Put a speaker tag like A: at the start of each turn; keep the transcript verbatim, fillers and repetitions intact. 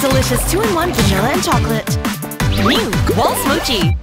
A: delicious two in one vanilla and chocolate. New Waltz Mochi.